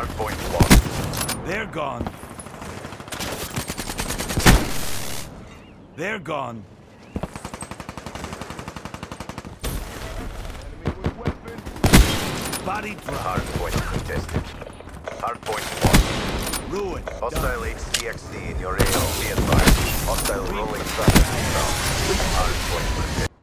Hardpoint lost. They're gone. They're gone. Body drop. Hardpoint contested. Hardpoint lost. Ruin. Hostile HCXD in your AO. Be advised. Hostile rolling traffic inbound. Hardpoint protected.